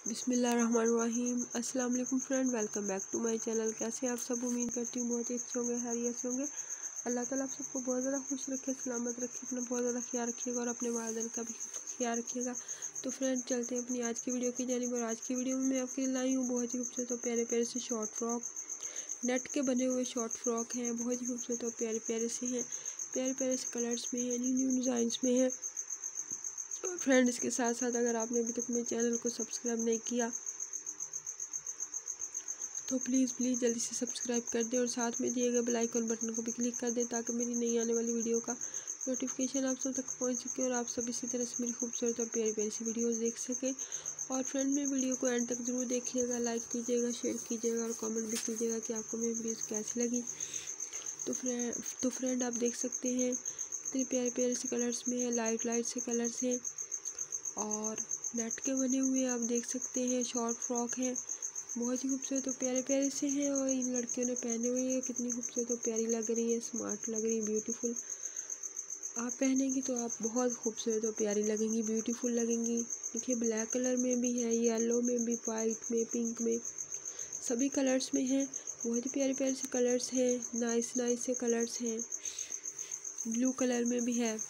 बिस्मिल्लाहिर्रहमानिर्रहीम। अस्सलाम वालेकुम friend, welcome back to my channel. कैसे आप सब? उम्मीद करती हूँ बहुत ही अच्छे होंगे, खैरियत से होंगे। अल्लाह ताला आप सबको बहुत ज़्यादा खुश रखे, सलामत रखे, अपना बहुत ज़्यादा ख्याल रखिएगा और अपने वालिदैन का भी ख्याल रखिएगा। तो फ्रेंड चलते हैं अपनी आज की वीडियो की जानिब। और आज की वीडियो में मैं आपके लिए लाई हूँ बहुत ही खूबसूरत और प्यारे प्यारे से शॉर्ट फ्रॉक। नेट के बने हुए शॉर्ट फ्रॉक हैं, बहुत ही खूबसूरत और प्यारे प्यारे से हैं, प्यारे प्यारे से कलर्स में हैं, न्यू न्यू डिज़ाइंस में हैं। और फ्रेंड इसके साथ साथ अगर आपने अभी तक मेरे चैनल को सब्सक्राइब नहीं किया तो प्लीज़ जल्दी से सब्सक्राइब कर दें और साथ में दिए गए बेल आइकन बटन को भी क्लिक कर दें ताकि मेरी नई आने वाली वीडियो का नोटिफिकेशन आप सब तक पहुंच सके और आप सब इसी तरह से मेरी खूबसूरत और प्यारी प्यारी सी वीडियोस देख सकें। और फ्रेंड मेरी वीडियो को एंड तक ज़रूर देखिएगा, लाइक कीजिएगा, शेयर कीजिएगा और कमेंट भी कीजिएगा कि आपको मेरी वीडियोज़ कैसी लगी। तो फ्रेंड आप देख सकते हैं कितने प्यारे प्यारे से कलर्स में है, लाइट से कलर्स हैं और नेट के बने हुए आप देख सकते हैं शॉर्ट फ्रॉक हैं, बहुत ही खूबसूरत और प्यारे प्यारे से हैं। और इन लड़कियों ने पहने हुए हैं, कितनी खूबसूरत और प्यारी लग रही है, स्मार्ट लग रही है, ब्यूटीफुल। आप पहनेंगी तो आप बहुत खूबसूरत और प्यारी लगेंगी, ब्यूटीफुल लगेंगी। देखिए ब्लैक कलर में भी है, येलो में भी, वाइट में, पिंक में, सभी कलर्स में हैं। बहुत ही प्यारे प्यारे से कलर्स हैं, नाइस से कलर्स हैं। ब्लू कलर में भी है।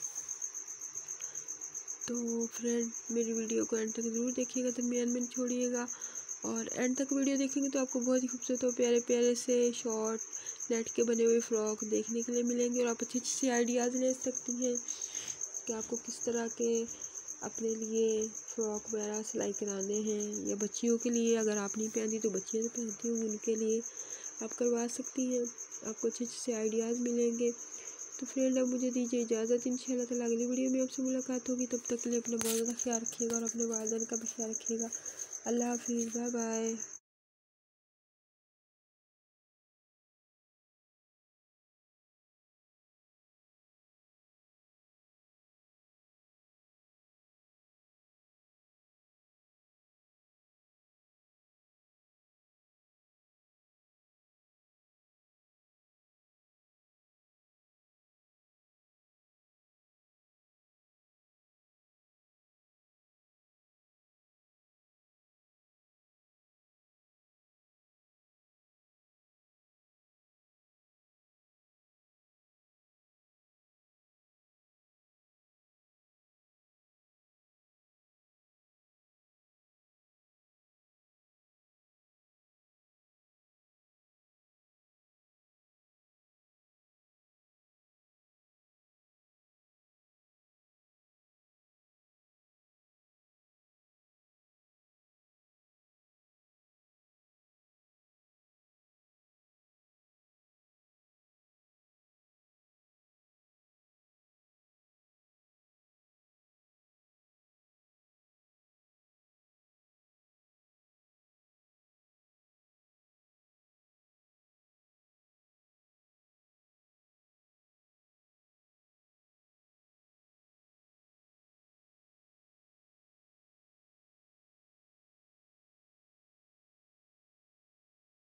तो फ्रेंड मेरी वीडियो को एंड तक ज़रूर देखिएगा, दरमियान में छोड़िएगा। और एंड तक वीडियो देखेंगे तो आपको बहुत ही खूबसूरत और प्यारे प्यारे से शॉर्ट नेट के बने हुए फ्रॉक देखने के लिए मिलेंगे और आप अच्छे से आइडियाज़ ले सकती हैं कि आपको किस तरह के अपने लिए फ़्रॉक वगैरह सिलाई कराने हैं, या बच्चियों के लिए अगर आप नहीं पहनती तो बच्चियाँ तो पहनती होंगी, उनके लिए आप करवा सकती हैं, आपको अच्छे से आइडियाज़ मिलेंगे। तो फ्रेंड अब मुझे दीजिए इजाज़त, इंशाल्लाह ताला अगली वीडियो में आपसे मुलाकात होगी। तब तक के लिए अपना बहुत ज़्यादा ख्याल रखिएगा और अपने वालिदैन का भी ख्याल रखिएगा। अल्लाह हाफिज़, बाय बाय।